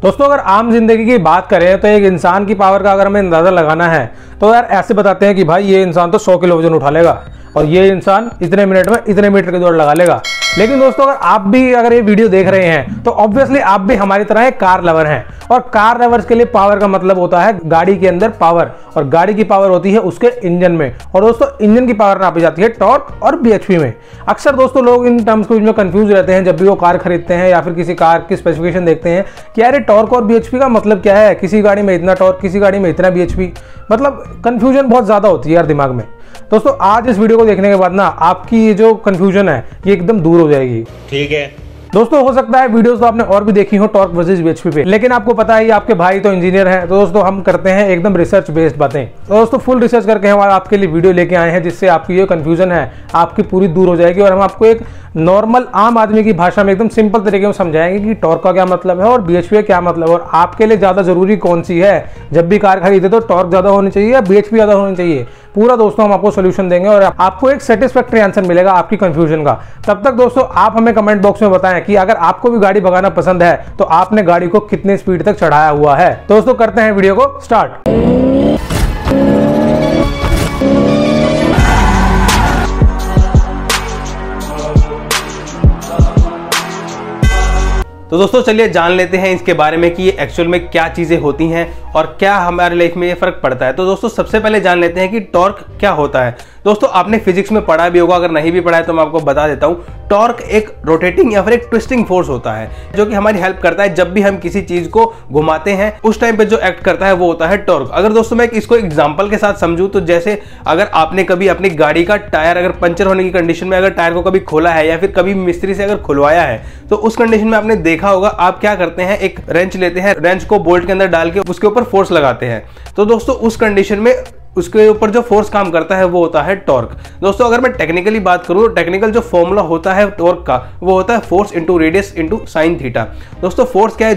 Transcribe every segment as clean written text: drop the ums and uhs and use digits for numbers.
दोस्तों अगर आम जिंदगी की बात करें तो एक इंसान की पावर का अगर हमें अंदाजा लगाना है तो यार ऐसे बताते हैं कि भाई ये इंसान तो 100 किलो वजन उठा लेगा और ये इंसान इतने मिनट में इतने मीटर की दौड़ लगा लेगा। लेकिन दोस्तों अगर ये वीडियो देख रहे हैं तो ऑब्वियसली आप भी हमारी तरह एक कार लवर हैं और कार लवर्स के लिए पावर का मतलब होता है गाड़ी के अंदर पावर, और गाड़ी की पावर होती है उसके इंजन में। और दोस्तों इंजन की पावर नापी जाती है टॉर्क और बीएचपी में। अक्सर दोस्तों लोग इन टर्म्स को में कंफ्यूज रहते हैं जब भी वो कार खरीदते हैं या फिर किसी कार की स्पेसिफिकेशन देखते हैं कि यार टॉर्क और बीएचपी का मतलब क्या है, किसी गाड़ी में इतना टॉर्क किसी गाड़ी में इतना बीएचपी, मतलब कंफ्यूजन बहुत ज्यादा होती है यार दिमाग में। दोस्तों आज इस वीडियो को देखने के बाद ना आपकी ये जो कंफ्यूजन है ये एकदम दूर हो जाएगी। ठीक है दोस्तों हो सकता है वीडियोस तो आपने और भी देखी हो टॉर्क वर्सेस बीएचपी पे, लेकिन आपको पता है आपके भाई तो इंजीनियर हैं, तो दोस्तों हम करते हैं एकदम रिसर्च बेस्ड बातें। तो दोस्तों फुल रिसर्च करके हम आपके लिए वीडियो लेके आए हैं जिससे आपकी ये कंफ्यूजन है आपकी पूरी दूर हो जाएगी और हम आपको एक नॉर्मल आम आदमी की भाषा में एकदम सिंपल तरीके में समझाएंगे कि टॉर्क का क्या मतलब है और बीएचपी का क्या मतलब है और आपके लिए ज्यादा जरूरी कौन सी है। जब भी कार खरीदे तो टॉर्क ज्यादा होनी चाहिए या बीएचपी ज्यादा होनी चाहिए, पूरा दोस्तों हम आपको सोल्यूशन देंगे और आपको एक सेटिस्फैक्टरी आंसर मिलेगा आपकी कंफ्यूजन का। तब तक दोस्तों आप हमें कमेंट बॉक्स में बताएं कि अगर आपको भी गाड़ी भगाना पसंद है तो आपने गाड़ी को कितने स्पीड तक चढ़ाया हुआ है। दोस्तों करते हैं वीडियो को स्टार्ट। तो दोस्तों चलिए जान लेते हैं इसके बारे में कि ये एक्चुअल में क्या चीजें होती हैं और क्या हमारे लाइफ में ये फर्क पड़ता है। तो दोस्तों सबसे पहले जान लेते हैं कि टॉर्क क्या होता है। दोस्तों आपने फिजिक्स में पढ़ा भी होगा, अगर नहीं भी पढ़ा है तो मैं आपको बता देता हूं। टॉर्क एक रोटेटिंग या फिर एक ट्विस्टिंग फोर्स होता है जो कि हमारी हेल्प करता है जब भी हम किसी चीज को घुमाते हैं उस टाइम पे जो एक्ट करता है वो होता है टॉर्क। अगर दोस्तों मैं इसको एग्जांपल के साथ समझूं तो जैसे अगर आपने कभी अपनी गाड़ी का टायर अगर पंचर होने की कंडीशन में अगर टायर को कभी खोला है या फिर कभी मिस्त्री से अगर खुलवाया है तो उस कंडीशन में आपने देखा होगा आप क्या करते हैं, एक रेंच लेते हैं, रेंच को बोल्ट के अंदर डाल के उसके ऊपर फोर्स लगाते हैं। तो दोस्तों उस कंडीशन में उसके ऊपर जो फोर्स काम करता है वो होता है टॉर्क। दोस्तों अगर मैं टेक्निकली बात करूं तो टेक्निकल जो फॉर्मूला होता है टॉर्क का वो होता है force into radius into sine theta. दोस्तों फोर्स क्या है,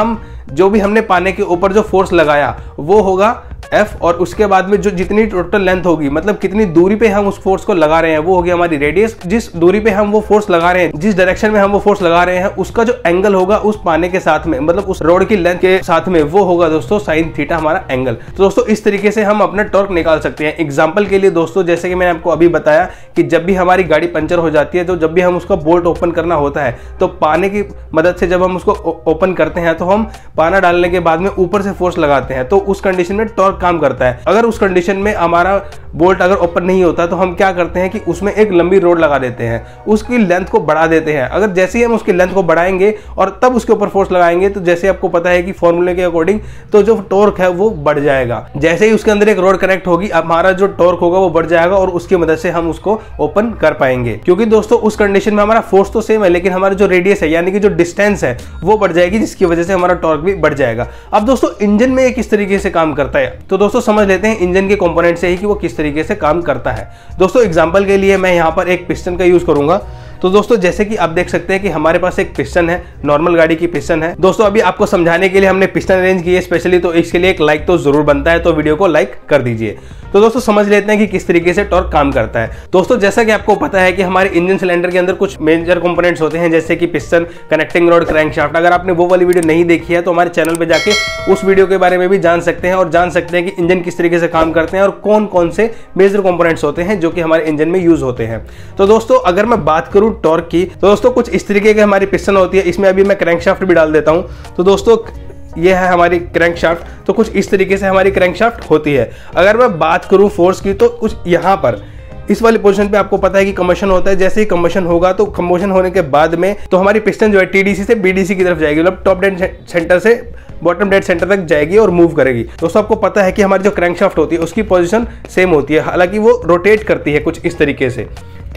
जो भी हमने पाने के ऊपर जो फोर्स लगाया वो होगा F और उसके बाद में जो जितनी टोटल लेंथ होगी मतलब कितनी दूरी पे हम उस फोर्स को लगा रहे हैं वो होगी हमारी रेडियस। जिस दूरी पे हम वो फोर्स लगा रहे हैं, जिस डायरेक्शन में हम वो फोर्स लगा रहे हैं उसका जो एंगल होगा उस पाने के साथ में मतलब उस रोड की लेंथ के साथ में वो होगा दोस्तों साइन थीटा हमारा एंगल। तो दोस्तों इस तरीके से हम अपना टॉर्क निकाल सकते हैं। एग्जाम्पल के लिए दोस्तों जैसे कि मैंने आपको अभी बताया कि जब भी हमारी गाड़ी पंचर हो जाती है तो जब भी हम उसका बोल्ट ओपन करना होता है तो पाने की मदद से जब हम उसको ओपन करते हैं तो हम पाना डालने के बाद में ऊपर से फोर्स लगाते हैं तो उस कंडीशन में टॉर्क काम करता है। अगर उस कंडीशन में हमारा बोल्ट अगर ओपन नहीं होता तो हम क्या करते हैं कि उसमें एक लंबी रोड लगा देते हैं, उसकी लेंथ को बढ़ा देते हैं। अगर जैसे ही हम उसकी लेंथ को बढ़ाएंगे और तब उसके ऊपर फोर्स लगाएंगे तो जैसे आपको पता है कि फॉर्मूले के अकॉर्डिंग तो जो टॉर्क है वो बढ़ जाएगा। जैसे ही उसके अंदर एक रोड कनेक्ट होगी हमारा जो टॉर्क होगा वो बढ़ जाएगा और उसकी मदद से हम उसको ओपन कर पाएंगे। क्योंकि दोस्तों उस कंडीशन में हमारा फोर्स तो सेम है लेकिन हमारा जो रेडियस है यानी कि जो डिस्टेंस है वो बढ़ जाएगी जिसकी वजह से हमारा टॉर्क भी बढ़ जाएगा। अब दोस्तों इंजन में ये किस तरीके से काम करता है तो दोस्तों समझ लेते हैं इंजन के कंपोनेंट से ही कि वो किस तरीके से काम करता है। दोस्तों एग्जांपल के लिए मैं यहां पर एक पिस्टन का यूज करूंगा। तो दोस्तों जैसे कि आप देख सकते हैं कि हमारे पास एक पिस्टन है, नॉर्मल गाड़ी की पिस्टन है। दोस्तों अभी आपको समझाने के लिए हमने पिस्टन अरेंज की है स्पेशली, तो इसके लिए एक लाइक तो जरूर बनता है, तो वीडियो को लाइक कर दीजिए। तो दोस्तों समझ लेते हैं कि किस तरीके से टॉर्क काम करता है। दोस्तों जैसा कि आपको पता है कि हमारे इंजन सिलेंडर के अंदर कुछ मेजर कंपोनेंट्स होते हैं जैसे कि पिस्टन, कनेक्टिंग रॉड, क्रैंकशाफ्ट। अगर आपने वो वाली वीडियो नहीं देखी है तो हमारे चैनल पे जाके उस वीडियो के बारे में भी जान सकते हैं और जान सकते हैं कि इंजन किस तरीके से काम करते हैं और कौन कौन से मेजर कंपोनेंट्स होते हैं जो कि हमारे इंजन में यूज होते हैं। तो दोस्तों अगर मैं बात करूं टॉर्क की तो दोस्तों कुछ इस तरीके की हमारी पिस्टन होती है। इसमें अभी मैं क्रैंकशाफ्ट भी डाल देता हूं। तो दोस्तों ये है हमारी क्रैंकशाफ्ट, तो कुछ इस तरीके से हमारी क्रैंकशाफ्ट होती है। अगर मैं बात करूं फोर्स की तो कुछ यहाँ पर इस वाली पोजीशन पे आपको पता है कि कंबशन होता है। जैसे ही कंबशन होगा तो कंबशन होने के बाद में तो हमारी पिस्टन जो है टीडीसी से बीडीसी की तरफ जाएगी, मतलब टॉप डेड सेंटर से बॉटम डेड सेंटर तक जाएगी और मूव करेगी। दोस्तों आपको पता है कि हमारी जो क्रैंकशाफ्ट होती है उसकी पोजीशन सेम होती है, हालांकि वो रोटेट करती है कुछ इस तरीके से,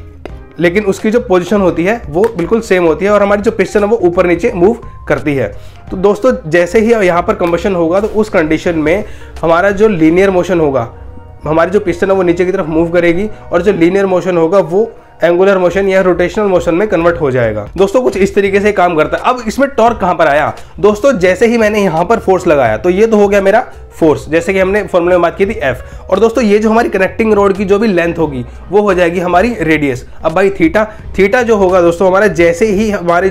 लेकिन उसकी जो पोजीशन होती है वो बिल्कुल सेम होती है और हमारी जो पिस्टन है वो ऊपर नीचे मूव करती है। तो दोस्तों जैसे ही यहाँ पर कंबशन होगा तो उस कंडीशन में हमारा जो लीनियर मोशन होगा, हमारी जो पिस्टन है वो नीचे की तरफ मूव करेगी और जो लीनियर मोशन होगा वो एंगुलर मोशन या रोटेशनल मोशन में कन्वर्ट हो जाएगा। दोस्तों कुछ इस तरीके से काम करता है। अब इसमें टॉर्क कहां पर आया दोस्तों, जैसे ही मैंने यहां पर फोर्स लगाया तो ये तो हो गया मेरा फोर्स, जैसे कि हमने फॉर्मूले में बात की थी F। और दोस्तों ये जो हमारी कनेक्टिंग रोड की जो भी लेंथ होगी वो हो जाएगी हमारी रेडियस। अब भाई थीटा जो होगा दोस्तों हमारा, जैसे ही हमारी जो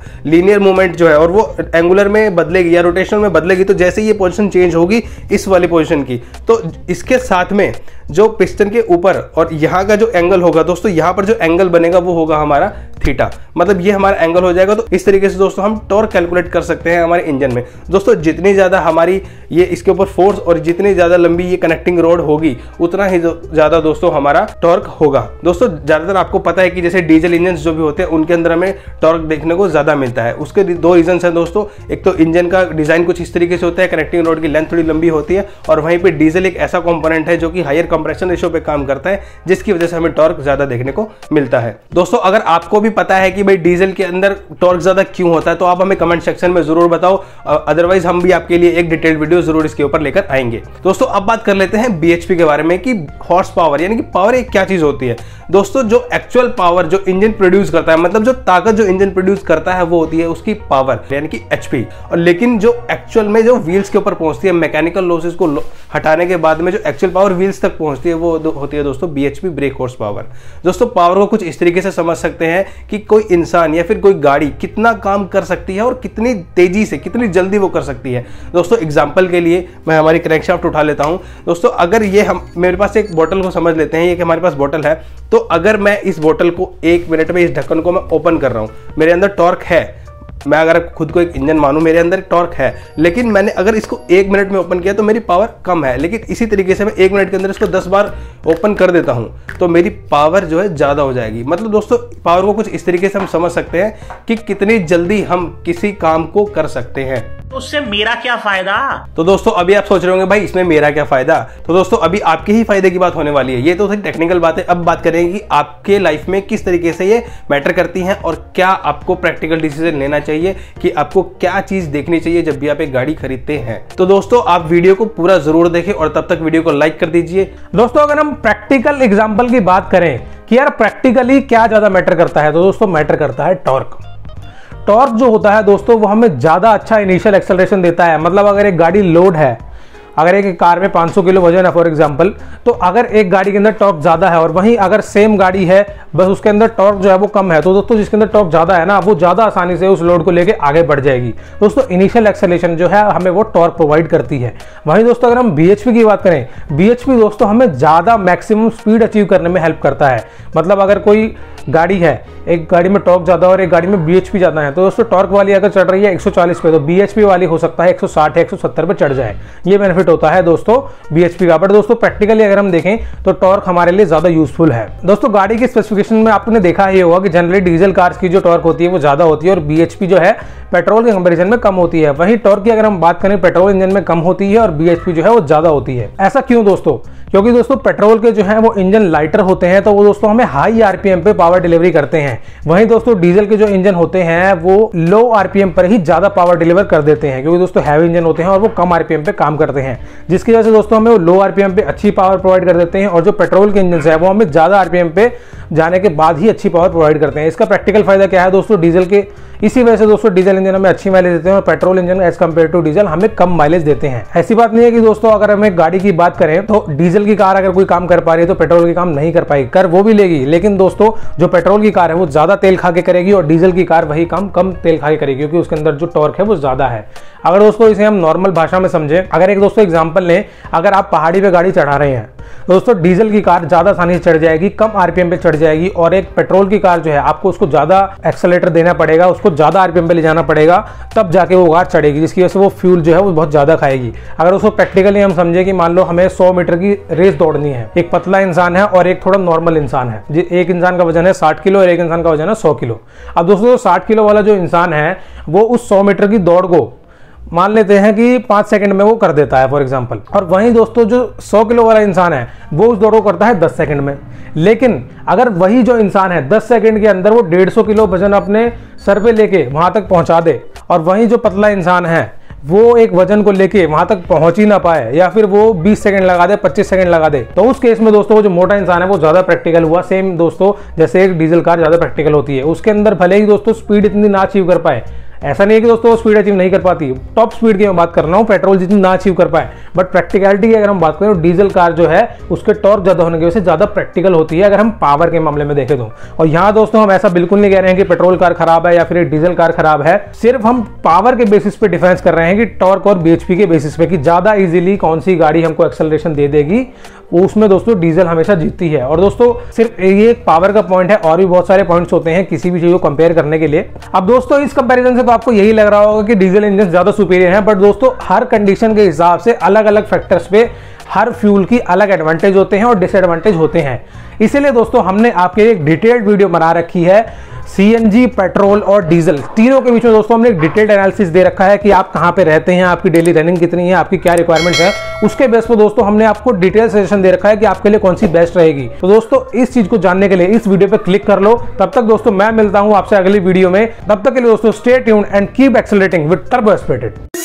लीनियर मूवमेंट जो है और वो एंगुलर में बदलेगी या रोटेशन में बदलेगी, तो जैसे ये पोजीशन चेंज होगी इस वाली पोजीशन की, तो इसके साथ में जो पिस्टन के ऊपर और यहाँ का जो एंगल होगा दोस्तों, यहाँ पर जो एंगल बनेगा वो होगा हमारा थीटा, मतलब ये हमारा एंगल हो जाएगा। तो इस तरीके से दोस्तों हम टॉर्क कैलकुलेट कर सकते हैं हमारे इंजन में। दोस्तों जितनी ज़्यादा हमारी ये इसके ऊपर फोर्स और जितनी ज़्यादा लंबी ये कनेक्टिंग रोड होगी उतना ही ज़्यादा दोस्तों हमारा टॉर्क होगा। दोस्तों ज़्यादातर आपको पता है कि जैसे डीजल इंजन जो भी होते हैं उनके अंदर हमें टॉर्क देखने को ज़्यादा मिलता है। उसके दो रीजन हैं दोस्तों, एक तो इंजन का डिज़ाइन कुछ इस तरीके से होता है, कनेक्टिंग रोड की लेंथ थोड़ी लंबी होती है, और वहीं पर डीजल एक ऐसा कॉम्पोनेंट है जो कि हायर कंप्रेशन रेशियो पे काम करता है, जिसकी वजह से हमें टॉर्क ज़्यादा देखने को मिलता है। दोस्तों अगर आपको भी पता है कि भाई डीजल के अंदर टॉर्क ज्यादा क्यों होता है तो आप हमें कमेंट सेक्शन में जरूर बताओ, अदरवाइज हम भी आपके लिए एक डिटेल्ड वीडियो जरूर इसके ऊपर लेकर आएंगे। दोस्तों अब बात कर लेते हैं बीएचपी के बारे में कि हॉर्स पावर यानी कि पावर एक क्या चीज होती है। दोस्तों जो एक्चुअल पावर जो इंजन प्रोड्यूस करता है, मतलब जो ताकत जो इंजन प्रोड्यूस करता है वो होती है उसकी पावर यानी कि एचपी, और लेकिन जो एक्चुअल में जो व्हील्स के ऊपर पहुंचती है मैकेनिकल लॉसेस को हटाने के बाद में जो एक्चुअल पावर व्हील्स तक पहुंचती है वो होती है दोस्तों बीएचपी, ब्रेक हॉर्स पावर। दोस्तों पावर को कुछ इस तरीके से समझ सकते हैं कि कोई इंसान या फिर कोई गाड़ी कितना काम कर सकती है और कितनी तेजी से कितनी जल्दी वो कर सकती है। दोस्तों एग्जांपल के लिए मैं हमारी क्रैंकशाफ्ट उठा लेता हूं। दोस्तों अगर ये हम मेरे पास एक बोतल को समझ लेते हैं, ये कि हमारे पास बोतल है, तो अगर मैं इस बोतल को 1 मिनट में इस ढक्कन को मैं ओपन कर रहा हूं, मेरे अंदर टॉर्क है, मैं अगर खुद को एक इंजन मानूं मेरे अंदर टॉर्क है, लेकिन मैंने अगर इसको 1 मिनट में ओपन किया तो मेरी पावर कम है, लेकिन इसी तरीके से मैं 1 मिनट के अंदर इसको 10 बार ओपन कर देता हूं तो मेरी पावर जो है ज़्यादा हो जाएगी। मतलब दोस्तों पावर को कुछ इस तरीके से हम समझ सकते हैं कि कितनी जल्दी हम किसी काम को कर सकते हैं। तो उससे मेरा क्या फायदा? तो दोस्तों अभी आप सोच रहे होंगे भाई इसमें मेरा क्या फायदा, तो दोस्तों अभी आपके ही फायदे की बात होने वाली है। ये तो थोड़ी टेक्निकल बात है, अब बात करेंगे कि आपके लाइफ में किस तरीके से ये मैटर करती हैं और क्या आपको प्रैक्टिकल डिसीजन लेना चाहिए कि आपको क्या चीज देखनी चाहिए जब भी आप एक गाड़ी खरीदते हैं। तो दोस्तों आप वीडियो को पूरा जरूर देखें और तब तक वीडियो को लाइक कर दीजिए। दोस्तों अगर हम प्रैक्टिकल एग्जांपल की बात करें कि यार प्रैक्टिकली क्या ज्यादा मैटर करता है, तो दोस्तों मैटर करता है टॉर्क। टॉर्क जो होता है दोस्तों वो हमें ज़्यादा अच्छा इनिशियल एक्सेलरेशन देता है। मतलब अगर एक गाड़ी लोड है, अगर एक कार में 500 किलो वजन है फॉर एग्जांपल, तो अगर एक गाड़ी के अंदर टॉर्क ज़्यादा है और वहीं अगर सेम गाड़ी है बस उसके अंदर टॉर्क जो है वो कम है, तो दोस्तों जिसके अंदर टॉर्क ज़्यादा है ना वो ज़्यादा आसानी से उस लोड को लेके आगे बढ़ जाएगी। दोस्तों इनिशियल एक्सेलरेशन जो है हमें वो टॉर्क प्रोवाइड करती है। वहीं दोस्तों अगर हम बीएचपी की बात करें, बीएचपी दोस्तों हमें ज़्यादा मैक्सिमम स्पीड अचीव करने में हेल्प करता है। मतलब अगर कोई गाड़ी है, एक गाड़ी में टॉर्क ज़्यादा और एक गाड़ी में बीएचपी ज़्यादा है, तो दोस्तों टॉर्क वाली अगर चढ़ रही है 140 पे तो बीएचपी वाली हो सकता है 160 या 170 पे चढ़ जाए। ये बेनिफिट होता है दोस्तों बीएचपी का। बट दोस्तों प्रैक्टिकली अगर हम देखें तो टॉर्क हमारे लिए ज़्यादा यूजफुल है। दोस्तों गाड़ी के स्पेसिफिकेशन में आपने देखा ही होगा कि जनरली डीजल कार्स की जो टॉर्क होती है वो ज़्यादा होती है और बीएचपी जो है पेट्रोल के कंपेरिजन में कम होती है। वहीं टॉर्क की अगर हम बात करें पेट्रोल इंजन में कम होती है और बीएचपी जो है वो ज़्यादा होती है। ऐसा क्यों दोस्तों? क्योंकि दोस्तों पेट्रोल के जो है वो इंजन लाइटर होते हैं, तो वो दोस्तों हमें हाई आरपीएम पे पावर डिलीवरी करते हैं। वहीं दोस्तों डीजल के जो इंजन होते हैं वो लो आरपीएम पर ही ज्यादा पावर डिलीवर कर देते हैं, क्योंकि दोस्तों हैवी इंजन होते हैं और वो कम आरपीएम पे काम करते हैं, जिसकी वजह से दोस्तों हमें वो लो आरपीएम पे अच्छी पावर प्रोवाइड कर देते हैं। और जो पेट्रोल के इंजन है वो हमें ज्यादा आरपीएम पे जाने के बाद ही अच्छी पावर प्रोवाइड करते हैं। इसका प्रैक्टिकल फायदा क्या है दोस्तों? डीजल के इसी वजह से दोस्तों डीजल इंजन हमें अच्छी माइलेज देते हैं और petrol engine as compare to diesel हमें कम माइलेज देते हैं। ऐसी बात नहीं है कि दोस्तों अगर हमें गाड़ी की बात करें तो डीजल की कार अगर कोई काम कर पा रही है तो पेट्रोल की काम नहीं कर पाएगी, कर वो भी लेगी, लेकिन दोस्तों जो पेट्रोल की कार है वो ज्यादा तेल खा के करेगी और डीजल की कार वही काम कम तेल खा के करेगी, क्योंकि उसके अंदर जो टॉर्क है वो ज्यादा है। अगर दोस्तों इसे हम नॉर्मल भाषा में समझें, अगर एक दोस्तों एग्जाम्पल लें, अगर आप पहाड़ी पे गाड़ी चढ़ा रहे हैं दोस्तों डीजल की कार ज्यादा आसानी से चढ़ जाएगी, कम आरपीएम पे चढ़ जाएगी, और एक पेट्रोल की कार जो है आपको उसको ज्यादा एक्सेलेरेटर देना पड़ेगा, उसको ज्यादा आरपीएम पे ले जाना पड़ेगा, तब जाके वो कार चढ़ेगी, जिसकी वजह से वो फ्यूल जो है वो बहुत ज्यादा खाएगी। अगर उसको प्रैक्टिकली हम समझे कि मान लो हमें 100 मीटर की रेस दौड़नी है, एक पतला इंसान है और एक थोड़ा नॉर्मल इंसान है, एक इंसान का वजन है 60 किलो और एक इंसान का वजन है 100 किलो। अब दोस्तों 60 किलो वाला जो इंसान है वो उस 100 मीटर की दौड़ को मान लेते हैं कि 5 सेकंड में वो कर देता है फॉर एग्जांपल, और वहीं दोस्तों जो 100 किलो वाला इंसान है वो उस दौड़ को करता है 10 सेकंड में। लेकिन अगर वही जो इंसान है 10 सेकंड के अंदर वो 150 किलो वजन अपने सर पे लेके वहां तक पहुंचा दे, और वहीं जो पतला इंसान है वो एक वजन को लेके वहां तक पहुंच ही ना पाए, या फिर वो 20 सेकंड लगा दे, 25 सेकंड लगा दे, तो उस केस में दोस्तों वो जो मोटा इंसान है वो ज्यादा प्रैक्टिकल हुआ। सेम दोस्तों जैसे एक डीजल कार ज्यादा प्रैक्टिकल होती है, उसके अंदर भले ही दोस्तों स्पीड इतनी ना अचीव कर पाए, ऐसा नहीं है कि दोस्तों वो स्पीड अचीव नहीं कर पाती, टॉप स्पीड की मैं बात कर रहा हूँ, पेट्रोल जितनी ना अचीव कर पाए, बट प्रैक्टिकलिटी की अगर हम बात करें तो डीजल कार जो है उसके टॉर्क ज्यादा होने की वजह से ज्यादा प्रैक्टिकल होती है अगर हम पावर के मामले में देखें तो। और यहाँ दोस्तों हम ऐसा बिल्कुल नहीं कह रहे हैं कि पेट्रोल कार खराब है या फिर डीजल कार खराब है, सिर्फ हम पावर के बेसिस पे डिफरेंस कर रहे हैं कि टॉर्क और बीएचपी के बेसिस पे कि ज्यादा इजीली कौन सी गाड़ी हमको एक्सेलरेशन दे देगी, उसमें दोस्तों डीजल हमेशा जीतती है। और दोस्तों सिर्फ ये एक पावर का पॉइंट है, और भी बहुत सारे पॉइंट्स होते हैं किसी भी चीज को कंपेयर करने के लिए। अब दोस्तों इस कंपैरिजन से तो आपको यही लग रहा होगा कि डीजल इंजन ज्यादा सुपीरियर है, बट दोस्तों हर कंडीशन के हिसाब से अलग अलग फैक्टर्स पे हर फ्यूल की अलग एडवांटेज होते हैं और डिसएडवांटेज होते हैं। इसीलिए दोस्तों हमने आपके लिए एक डिटेल्ड वीडियो बना रखी है, सीएनजी, पेट्रोल और डीजल तीनों के बीच में दोस्तों हमने एक डिटेल्ड एनालिसिस दे रखा है कि आप कहां पे रहते हैं, आपकी डेली रनिंग कितनी है, आपकी क्या रिक्वायरमेंट्स है, उसके बेस पे दोस्तों हमने आपको डिटेल सजेशन दे रखा है कि आपके लिए कौन सी बेस्ट रहेगी। तो दोस्तों इस चीज को जानने के लिए इस वीडियो पे क्लिक कर लो। तब तक दोस्तों मैं मिलता हूं आपसे अगली वीडियो में, तब तक के लिए दोस्तों stay tuned and keep accelerating with turbo aspirated.